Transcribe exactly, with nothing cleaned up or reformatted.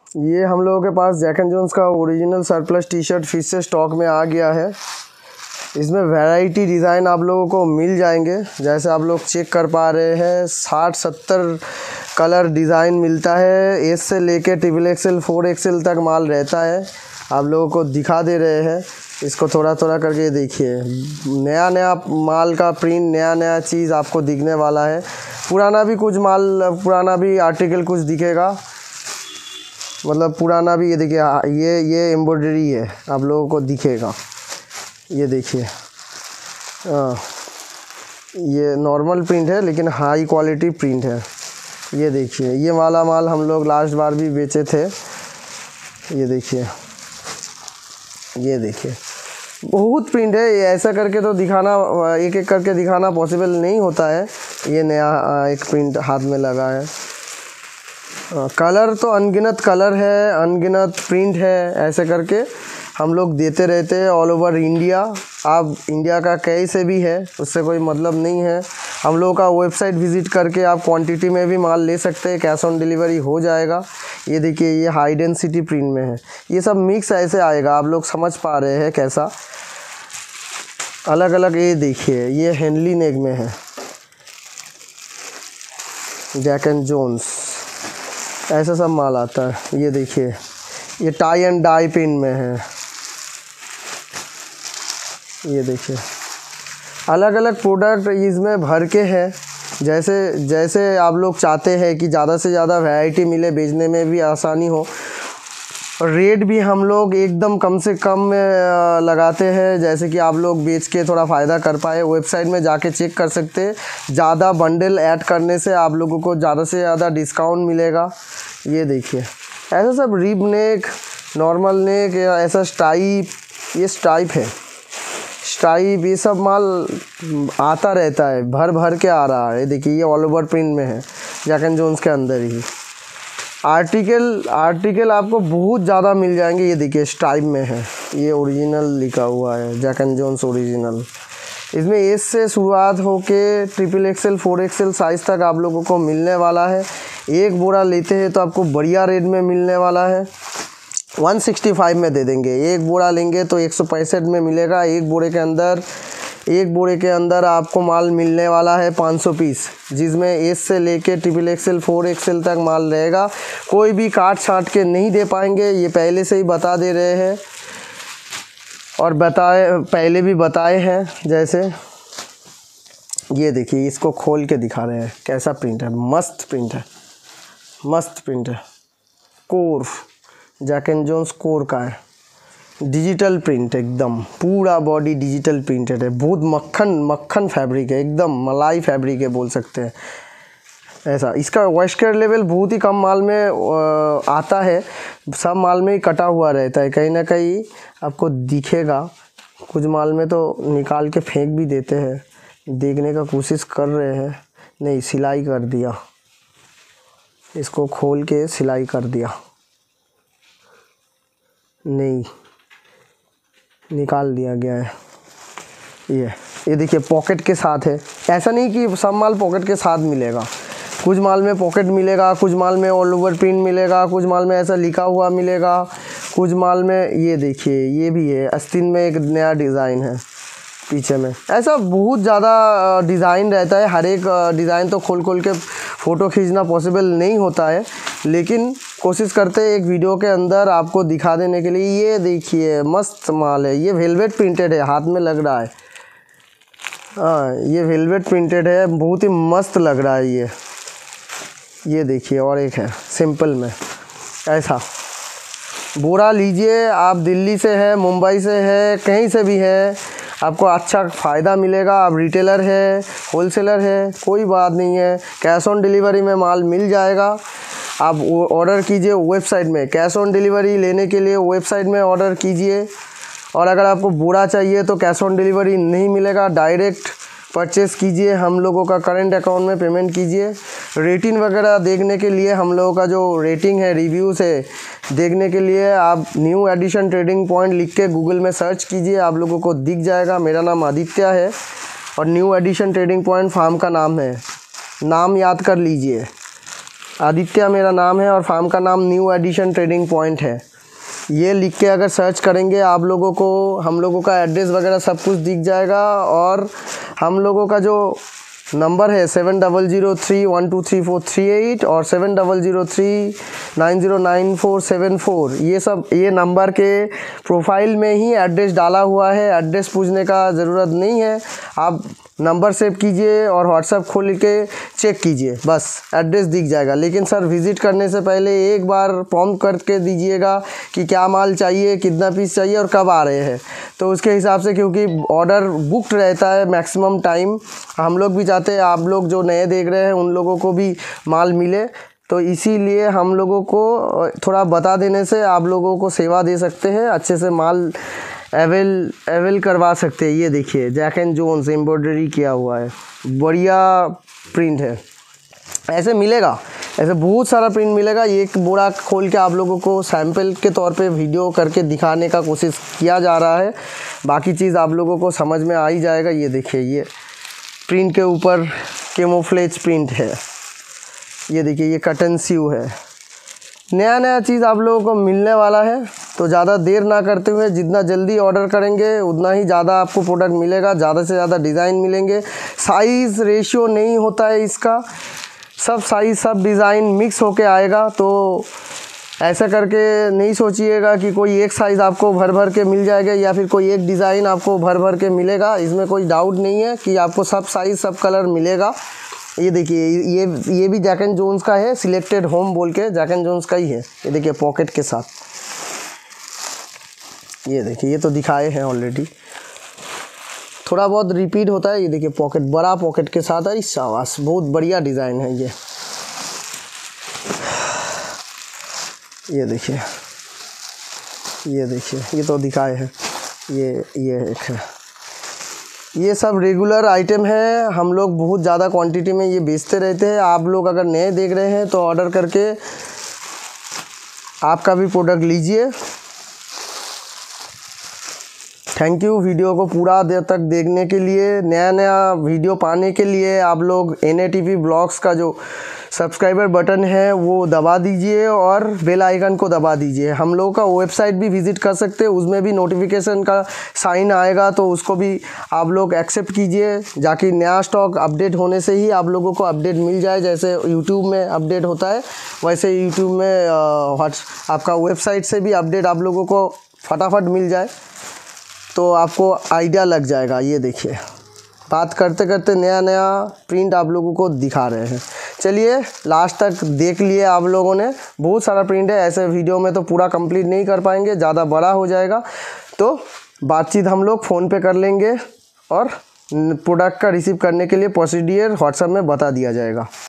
ये हम लोगों के पास जैक एंड जोन्स का ओरिजिनल सरप्लस टी शर्ट फिर से स्टॉक में आ गया है। इसमें वैरायटी डिज़ाइन आप लोगों को मिल जाएंगे। जैसे आप लोग चेक कर पा रहे हैं साठ सत्तर कलर डिज़ाइन मिलता है। एस से लेके ट्रिपल एक्सएल फोर एक्सएल तक माल रहता है। आप लोगों को दिखा दे रहे हैं, इसको थोड़ा थोड़ा करके देखिए। नया नया माल का प्रिंट, नया नया चीज़ आपको दिखने वाला है। पुराना भी कुछ माल, पुराना भी आर्टिकल कुछ दिखेगा, मतलब पुराना भी। ये देखिए, ये ये एम्ब्रॉयडरी है, आप लोगों को दिखेगा। ये देखिए, ये नॉर्मल प्रिंट है लेकिन हाई क्वालिटी प्रिंट है। ये देखिए, ये वाला माल हम लोग लास्ट बार भी बेचे थे। ये देखिए, ये देखिए, बहुत प्रिंट है। ये ऐसा करके तो दिखाना, एक एक करके दिखाना पॉसिबल नहीं होता है। ये नया एक प्रिंट हाथ में लगा है। कलर तो अनगिनत कलर है, अनगिनत प्रिंट है। ऐसे करके हम लोग देते रहते हैं ऑल ओवर इंडिया। आप इंडिया का कहीं से भी है, उससे कोई मतलब नहीं है। हम लोगों का वेबसाइट विज़िट करके आप क्वांटिटी में भी माल ले सकते हैं, कैश ऑन डिलीवरी हो जाएगा। ये देखिए, ये हाई डेंसिटी प्रिंट में है। ये सब मिक्स ऐसे आएगा, आप लोग समझ पा रहे हैं कैसा अलग अलग। ये देखिए, ये हेनली नेक में है, जैक एंड जोन्स, ऐसा सब माल आता है। ये देखिए, ये टाई एंड डाई पिन में है। ये देखिए, अलग अलग प्रोडक्ट इसमें भर के है। जैसे जैसे आप लोग चाहते हैं कि ज़्यादा से ज़्यादा वैरायटी मिले, बेचने में भी आसानी हो। रेट भी हम लोग एकदम कम से कम में लगाते हैं, जैसे कि आप लोग बेच के थोड़ा फ़ायदा कर पाए। वेबसाइट में जाके चेक कर सकते हैं। ज़्यादा बंडल ऐड करने से आप लोगों को ज़्यादा से ज़्यादा डिस्काउंट मिलेगा। ये देखिए, ऐसा सब रिब नेक, नॉर्मल नेक, ऐसा स्टाइप, ये स्टाइप है, स्टाइप, ये सब माल आता रहता है, भर भर के आ रहा है। देखिए, ये ऑल ओवर प्रिंट में है, जैक एंड जोन्स के अंदर ही। आर्टिकल आर्टिकल आपको बहुत ज़्यादा मिल जाएंगे। ये देखिए, स्टाइप में है, ये ओरिजिनल लिखा हुआ है, जैक एंड जोन्स ओरिजिनल। इसमें एस से शुरुआत होके triple XL four XL size तक आप लोगों को मिलने वाला है। एक बोरा लेते हैं तो आपको बढ़िया रेट में मिलने वाला है। वन सिक्सटी फाइव में दे देंगे। एक बोरा लेंगे तो एक सौ पैंसठ में मिलेगा। एक बोरे के अंदर एक बोरे के अंदर आपको माल मिलने वाला है पाँच सौ पीस, जिसमें एस से लेके ट्रिपल एक्सएल फोर एक्सएल तक माल रहेगा। कोई भी काट छाट के नहीं दे पाएंगे, ये पहले से ही बता दे रहे हैं और बताए पहले भी बताए हैं। जैसे ये देखिए, इसको खोल के दिखा रहे हैं कैसा प्रिंट है। मस्त प्रिंट है, मस्त प्रिंट है। Core, Jack and Jones core का है। डिजिटल प्रिंट, एकदम पूरा बॉडी डिजिटल प्रिंटेड है। बहुत मक्खन मक्खन फैब्रिक है, एकदम मलाई फैब्रिक है बोल सकते हैं ऐसा। इसका वॉश केयर लेवल बहुत ही कम माल में आता है, सब माल में ही कटा हुआ रहता है। कहीं ना कहीं आपको दिखेगा, कुछ माल में तो निकाल के फेंक भी देते हैं। देखने का कोशिश कर रहे हैं, नहीं, सिलाई कर दिया, इसको खोल के सिलाई कर दिया, नहीं, निकाल दिया गया है। ये ये देखिए, पॉकेट के साथ है। ऐसा नहीं कि सब माल पॉकेट के साथ मिलेगा, कुछ माल में पॉकेट मिलेगा, कुछ माल में ऑल ओवर प्रिंट मिलेगा, कुछ माल में ऐसा लिखा हुआ मिलेगा, कुछ माल में ये देखिए, ये भी है, आस्तीन में एक नया डिज़ाइन है पीछे में। ऐसा बहुत ज़्यादा डिज़ाइन रहता है। हर एक डिज़ाइन तो खोल खोल के फ़ोटो खींचना पॉसिबल नहीं होता है, लेकिन कोशिश करते हैं एक वीडियो के अंदर आपको दिखा देने के लिए। ये देखिए, मस्त माल है। ये वेलवेट प्रिंटेड है, हाथ में लग रहा है। हाँ, ये वेलवेट प्रिंटेड है, बहुत ही मस्त लग रहा है ये। ये देखिए, और एक है सिंपल में। ऐसा बोरा लीजिए आप, दिल्ली से है, मुंबई से है, कहीं से भी है, आपको अच्छा फ़ायदा मिलेगा। आप रिटेलर है, होलसेलर है, कोई बात नहीं है, कैश ऑन डिलीवरी में माल मिल जाएगा। आप ऑर्डर कीजिए वेबसाइट में, कैश ऑन डिलीवरी लेने के लिए वेबसाइट में ऑर्डर कीजिए। और अगर आपको बोरा चाहिए तो कैश ऑन डिलीवरी नहीं मिलेगा, डायरेक्ट परचेस कीजिए, हम लोगों का करंट अकाउंट में पेमेंट कीजिए। रेटिंग वगैरह देखने के लिए, हम लोगों का जो रेटिंग है, रिव्यूज़ है, देखने के लिए आप न्यू एडिशन ट्रेडिंग पॉइंट लिख के गूगल में सर्च कीजिए, आप लोगों को दिख जाएगा। मेरा नाम आदित्य है और new edition trading point firm का नाम है, नाम याद कर लीजिए। आदित्य मेरा नाम है और फार्म का नाम न्यू एडिशन ट्रेडिंग पॉइंट है। ये लिख के अगर सर्च करेंगे आप लोगों को हम लोगों का एड्रेस वगैरह सब कुछ दिख जाएगा। और हम लोगों का जो नंबर है seven double zero three one two three four three eight और seven double zero three nine zero nine four seven four, ये सब ये नंबर के प्रोफाइल में ही एड्रेस डाला हुआ है। एड्रेस पूछने का ज़रूरत नहीं है, आप नंबर सेव कीजिए और व्हाट्सएप खोल के चेक कीजिए, बस एड्रेस दिख जाएगा। लेकिन सर विज़िट करने से पहले एक बार प्रॉम्प्ट करके दीजिएगा कि क्या माल चाहिए, कितना पीस चाहिए और कब आ रहे हैं, तो उसके हिसाब से, क्योंकि ऑर्डर बुक्ड रहता है मैक्सिमम टाइम। हम लोग भी चाहते हैं आप लोग जो नए देख रहे हैं उन लोगों को भी माल मिले, तो इसीलिए हम लोगों को थोड़ा बता देने से आप लोगों को सेवा दे सकते हैं, अच्छे से माल अवेल अवेल करवा सकते हैं। ये देखिए जैक एंड जोन्स एम्ब्रॉयडरी किया हुआ है, बढ़िया प्रिंट है। ऐसे मिलेगा, ऐसे बहुत सारा प्रिंट मिलेगा। एक बोरा खोल के आप लोगों को सैंपल के तौर पे वीडियो करके दिखाने का कोशिश किया जा रहा है, बाकी चीज़ आप लोगों को समझ में आ ही जाएगा। ये देखिए ये प्रिंट के ऊपर कैमोफ्लेज प्रिंट है, ये देखिए ये कटन स्यू है। नया नया चीज़ आप लोगों को मिलने वाला है, तो ज़्यादा देर ना करते हुए जितना जल्दी ऑर्डर करेंगे उतना ही ज़्यादा आपको प्रोडक्ट मिलेगा, ज़्यादा से ज़्यादा डिज़ाइन मिलेंगे। साइज़ रेशियो नहीं होता है इसका, सब साइज़ सब डिज़ाइन मिक्स होके आएगा। तो ऐसा करके नहीं सोचिएगा कि कोई एक साइज़ आपको भर भर के मिल जाएगा या फिर कोई एक डिज़ाइन आपको भर भर के मिलेगा। इसमें कोई डाउट नहीं है कि आपको सब साइज़ सब कलर मिलेगा। ये देखिए ये ये भी जैक एंड जोन्स का है, सिलेक्टेड होम बोल के जैक एंड जोन्स का ही है। ये देखिए पॉकेट के साथ, ये देखिए ये तो दिखाए हैं ऑलरेडी, थोड़ा बहुत रिपीट होता है। ये देखिए पॉकेट, बड़ा पॉकेट के साथ है, शाबाश बहुत बढ़िया डिज़ाइन है ये। ये देखिए ये देखिए ये तो दिखाए हैं, ये ये एक है। ये सब रेगुलर आइटम है, हम लोग बहुत ज़्यादा क्वांटिटी में ये बेचते रहते हैं। आप लोग अगर नए देख रहे हैं तो ऑर्डर करके आपका भी प्रोडक्ट लीजिए। थैंक यू वीडियो को पूरा देर तक देखने के लिए। नया नया वीडियो पाने के लिए आप लोग N A T V blogs का जो सब्सक्राइबर बटन है वो दबा दीजिए और बेल आइकन को दबा दीजिए। हम लोगों का वेबसाइट भी विज़िट कर सकते हैं, उसमें भी नोटिफिकेशन का साइन आएगा, तो उसको भी आप लोग एक्सेप्ट कीजिए, जाकि नया स्टॉक अपडेट होने से ही आप लोगों को अपडेट मिल जाए। जैसे यूट्यूब में अपडेट होता है वैसे यूट्यूब में व्हाट्स आपका वेबसाइट से भी अपडेट आप लोगों को फटाफट मिल जाए, तो आपको आइडिया लग जाएगा। ये देखिए बात करते करते नया नया प्रिंट आप लोगों को दिखा रहे हैं। चलिए लास्ट तक देख लिए आप लोगों ने, बहुत सारा प्रिंट है। ऐसे वीडियो में तो पूरा कंप्लीट नहीं कर पाएंगे, ज़्यादा बड़ा हो जाएगा, तो बातचीत हम लोग फ़ोन पे कर लेंगे और प्रोडक्ट का रिसीव करने के लिए प्रोसीडियर व्हाट्सएप में बता दिया जाएगा।